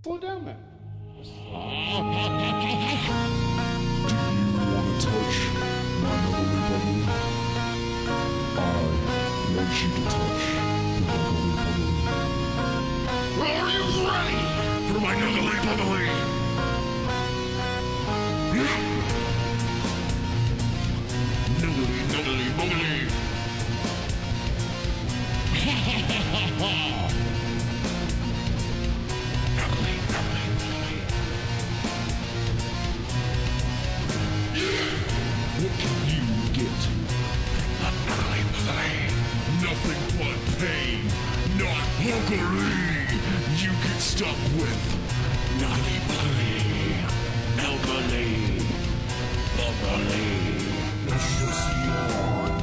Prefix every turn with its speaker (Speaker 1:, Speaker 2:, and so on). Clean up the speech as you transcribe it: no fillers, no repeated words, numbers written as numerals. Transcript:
Speaker 1: Pull it down there.
Speaker 2: Do you want to touch my nuggly bubbly? I want you to touch the nuggly bubbly.
Speaker 3: Are you ready for my nuggly bubbly? Nuggly, nuggly, bubbly. Nuggly, nuggly, bubbly.
Speaker 2: What can you get?
Speaker 3: Nuggly, bubbly. Nothing but pain, not hungry. You get stuck with nuggly, bubbly. Nuggly, bubbly.
Speaker 2: It's just your